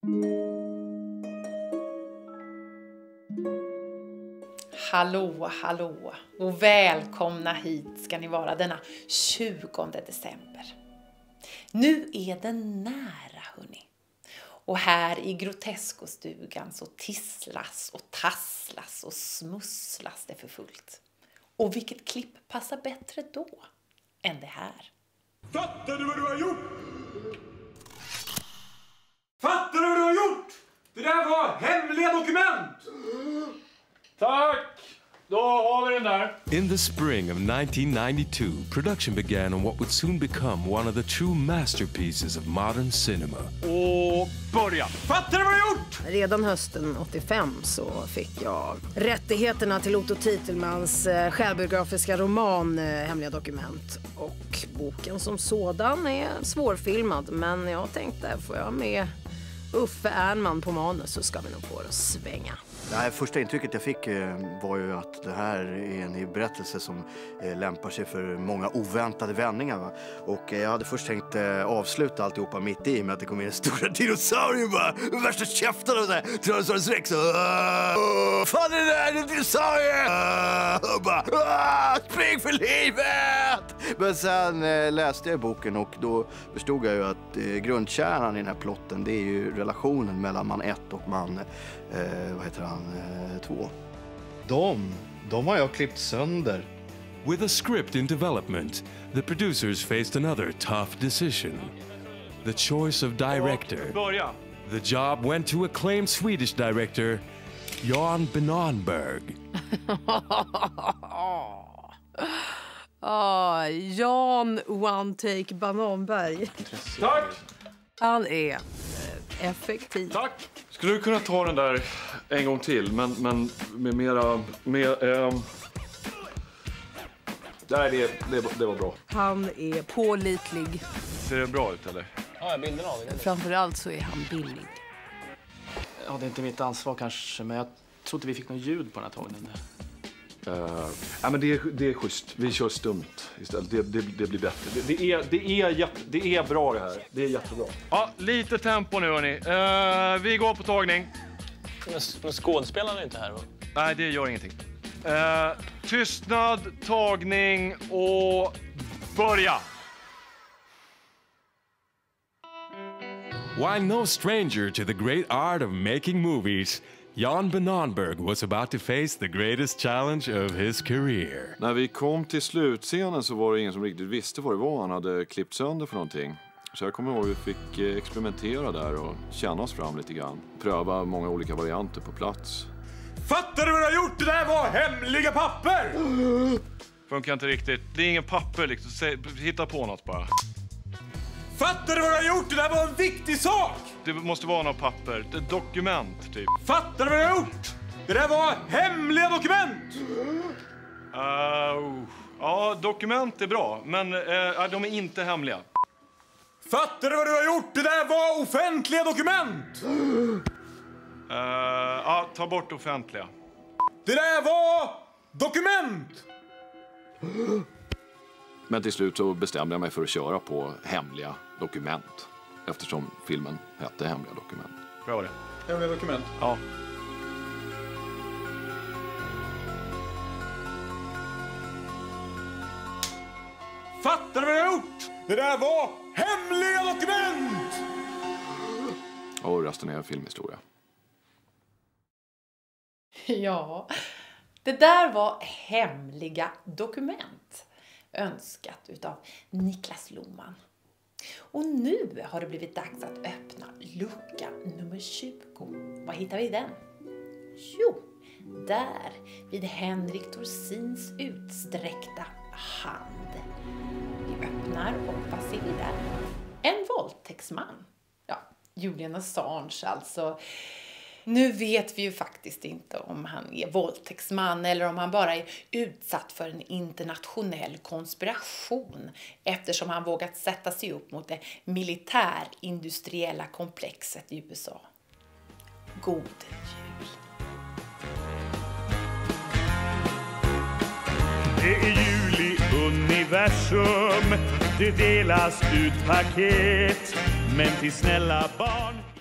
Hallå, hallå och välkomna hit ska ni vara denna 20 december. Nu är den nära, hörni. Och här i Grotesco-stugan så tisslas och tasslas och smusslas det för fullt. Och vilket klipp passar bättre då än det här? Fattar du vad du har gjort? Fattar du vad du har gjort? Det där var hemliga dokument! Tack! Då har vi den där. In the spring of 1992, production began on what would soon become one of the true masterpieces of modern cinema. Och börja. Fattar du vad du har gjort? Redan hösten 85 så fick jag rättigheterna till Otto Titelmans självbiografiska roman Hemliga dokument. Och boken som sådan är svårfilmad, men jag tänkte, får jag med Uffe Ernman på manus så ska vi nog få det att svänga. Det första intrycket jag fick var ju att det här är en berättelse som lämpar sig för många oväntade vändningar. Va? Och jag hade först tänkt avsluta alltihopa mitt i med att det kom in en stora dinosaurier bara. Värsta käften och sådär. Tyrannosaurus rex. Fan är det där? En dinosaurie! Och bara, spring för livet! Men sen läste jag boken och då förstod jag ju att grundkärnan i den här plotten, det är ju relationen mellan man 1 och man... vad heter han? 2. De har jag klippt sönder. With a script in development, the producers faced another tough decision. The choice of director. Börja. The job went to acclaimed Swedish director, Jan Benonberg. Jan One Take Benonberg. Tack! Han är effektiv. Tack! Skulle du kunna ta den där en gång till, men med mera... Nej, det var bra. Han är pålitlig. Ser det bra ut, eller? Ja, bilden av det. Framförallt så är han billig. Ja, det är inte mitt ansvar kanske, men jag tror inte vi fick något ljud på den här tagningen. Ja, men det är schysst. Vi kör stumt istället. Det blir bättre. Det är bra det här. Det är jättebra. Ja, lite tempo nu, hörni. Vi går på tagning. Men skådespelarna är inte här, va? Nej, det gör ingenting. Tystnad, tagning och börja! While no stranger to the great art of making movies, Jan Benonberg was about to face the greatest challenge of his career. När vi kom till slutscenen så var det ingen som riktigt visste vad det var han hade klippt sönder för någonting. Så jag kommer ihåg att vi fick experimentera där och känna oss fram lite grann. Pröva många olika varianter på plats. Fattar du vad du har gjort? Det där var hemliga papper! Funkar inte riktigt. Det är ingen papper liksom. Hitta på något bara. Fattar du vad du har gjort? Det där var en viktig sak! Det måste vara något papper. Ett dokument, typ. Fattar du vad du har gjort? Det där var hemliga dokument! Ja, dokument är bra. Men de är inte hemliga. Fattar du vad du har gjort? Det där var offentliga dokument! Ja, ta bort offentliga. Det där var dokument! Men till slut så bestämde jag mig för att köra på hemliga dokument. Eftersom filmen hette Hemliga dokument. Bra var det. Hemliga dokument? Ja. Fattar du vad jag har gjort? Det där var hemliga dokument! Och resten är filmhistoria. Ja, det där var hemliga dokument. Önskat utav Niklas Lohmann. Och nu har det blivit dags att öppna lucka nummer 20. Vad hittar vi i den? Jo, där vid Henrik Thorsins utsträckta hand. Vi öppnar och vad ser vi där? En våldtäktsman. Ja, Julian Assange alltså. Nu vet vi ju faktiskt inte om han är våldtäktsman eller om han bara är utsatt för en internationell konspiration eftersom han vågat sätta sig upp mot det militärindustriella komplexet i USA. God jul! Det är jul i universum, det delas ut paket, men till snälla barn